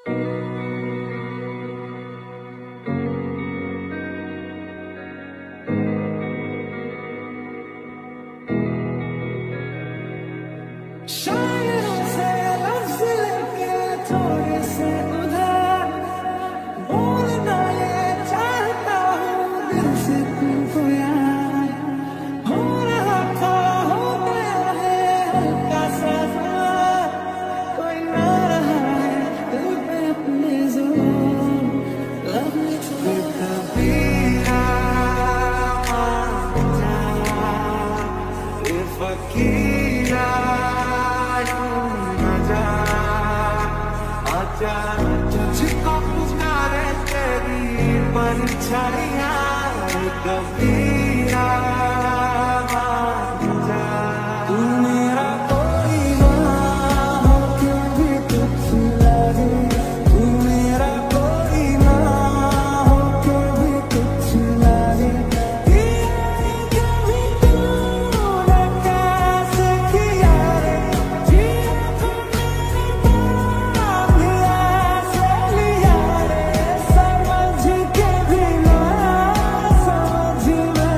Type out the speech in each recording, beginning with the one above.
शायरों से लफ्ज़ लेके थोड़े से उधार बोलना ये चाहता हूँ दिल से तुमको यार। हो रहा था हो गया है हल्का सा ख्याल, कोई ना रहा है दिल पे अपने जोर। लव me too कबीरा मान जा ये फकीरा तुझको पुकारे तेरी परछाइयाँ कबीरा मान जा। तू मेरा कोई ना हो के भी कुछ लगे, तू मेरा कोई ना हो के भी कुछ लगे। कभी तूने कैसे किया रे जिया को मेरे समझ के भी ना समझ में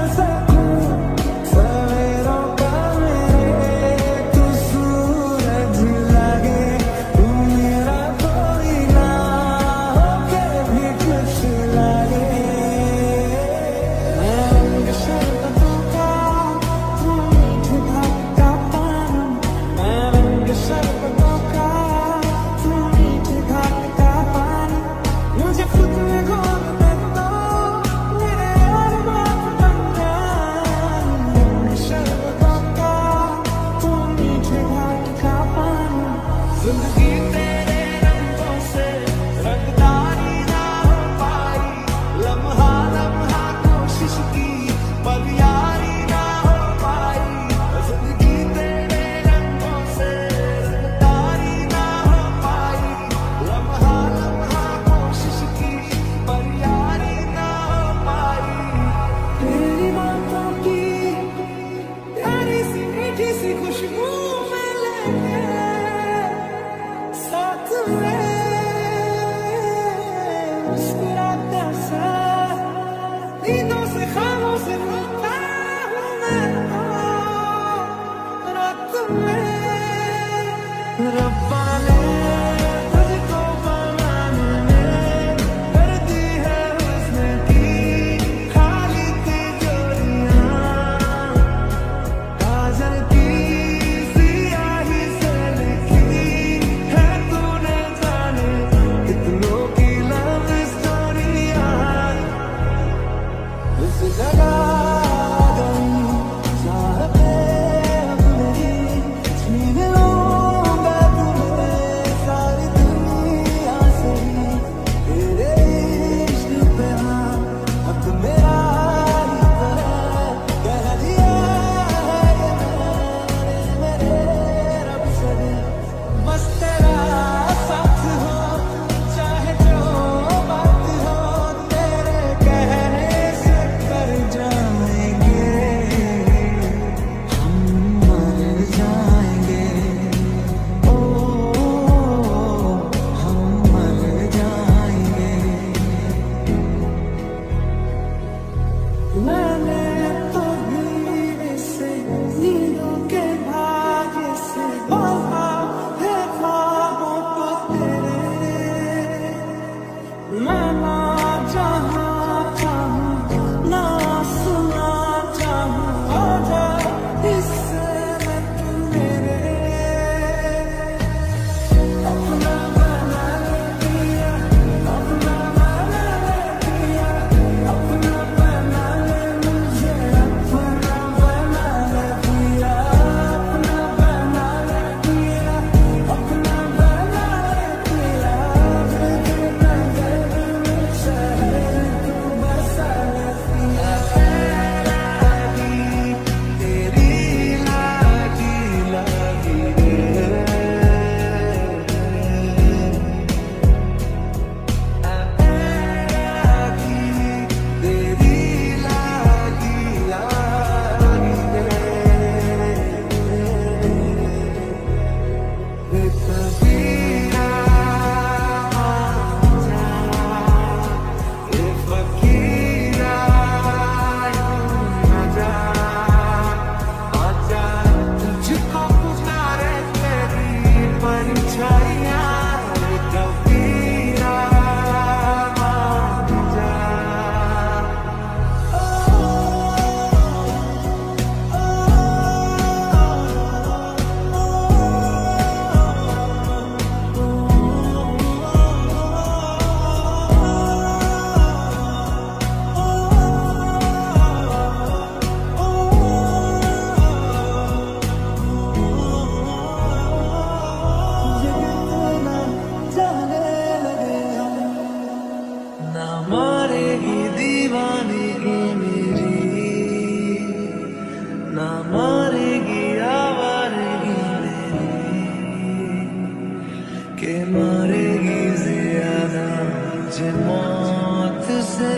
के मारेगी ज्यादा मुझे मौत से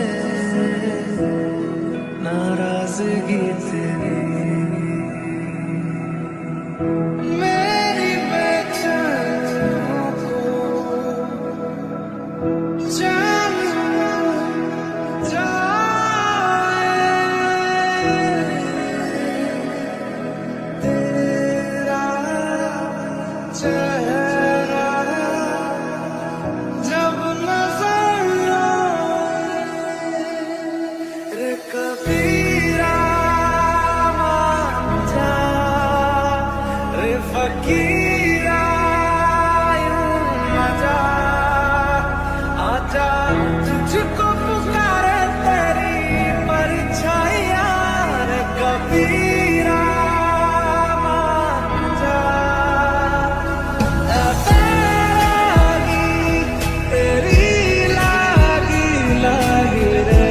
नाराजगी तेरी। मेरी बेचैनियों को जान जाए तेरा चेहरा जब नजर आए रे कबीरा मान जा रे फकीरा यूं मजा आजा तुझको पुकारे तेरी परछाइयां रे कबीरा मान जा। तेरी लागी लागी रे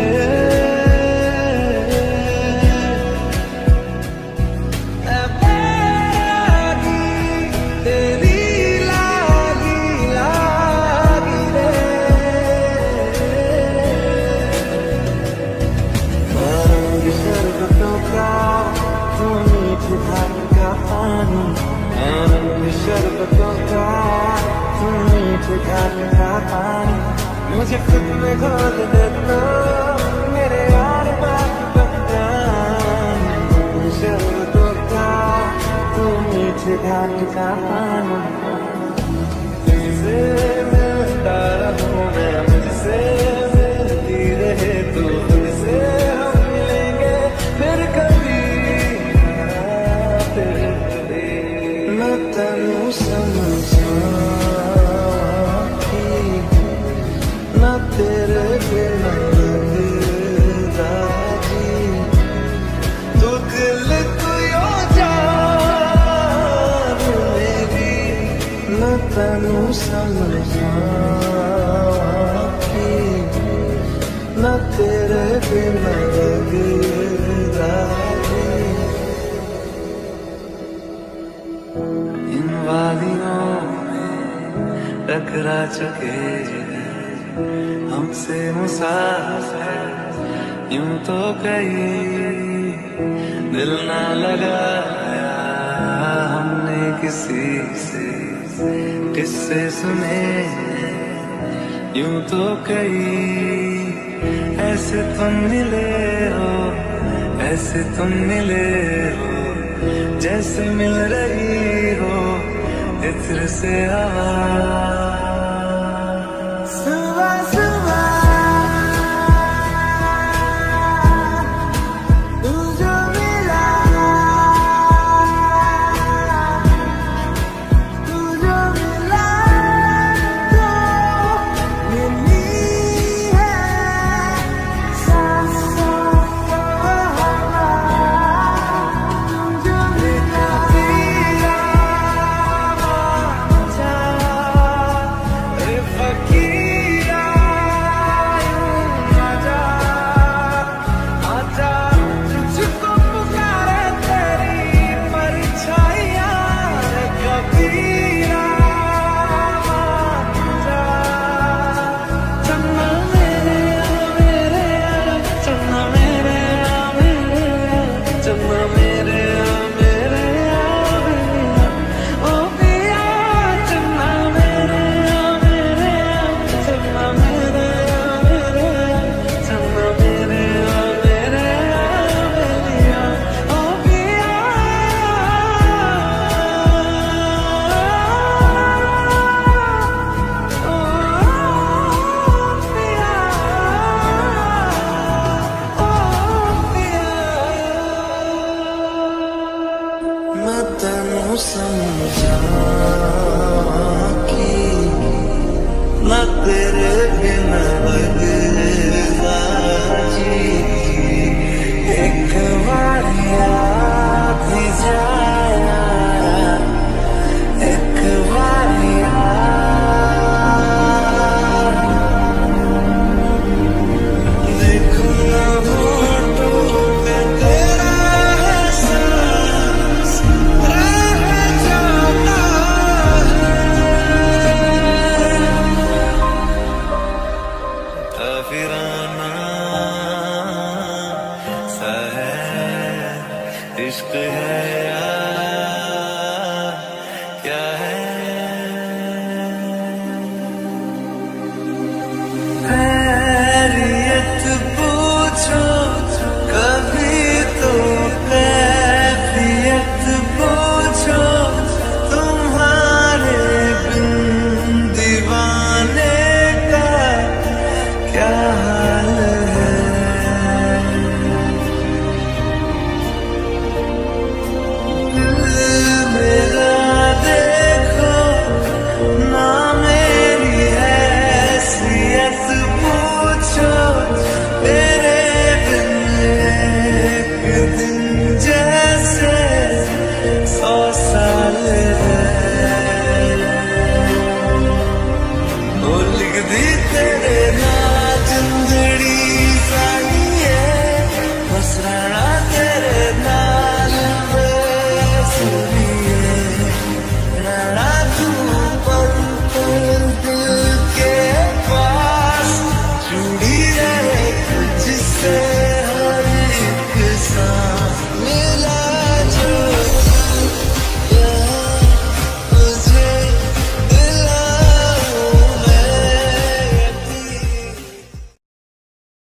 तेरी लागी लागी रे। रंग शरबतों का तू मीठे धान का पानी, रंग शरबतों का तू मीठे धान का पानी, मुझे खुद में घोल दे तो मेरे यार बात बदनाम। शरबतों का तू मीठे धान का पानी, तुझसे मिलता रहूं मैं, मुझसे मिलती रहे तू, तुझसे हम मिलेंगे फिर कभी फिर कभी। मैं तेनू समझाती ना तेरे बिना लगदा जी, तू दिल को यो जान मेरी। मैं तेनू समझाती ना तेरे बिना लगदा जी। इन वादियों में टकरा चुके हमसे मुसाफिर यूं तो कहीं दिल ना लगाया हमने किसी से, किससे सुने यूं तो कहीं। ऐसे तुम मिले हो, ऐसे तुम मिले हो जैसे मिल रही हो इत्र से हवा।